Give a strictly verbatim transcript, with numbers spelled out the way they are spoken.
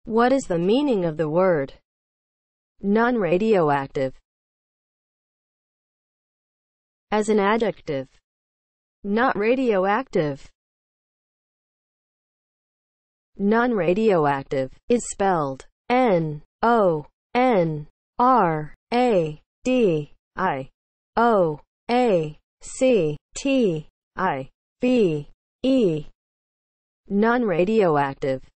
What is the meaning of the word non-radioactive? As an adjective, not radioactive. Non-radioactive is spelled N O N R A D I O A C T I V E. Non-radioactive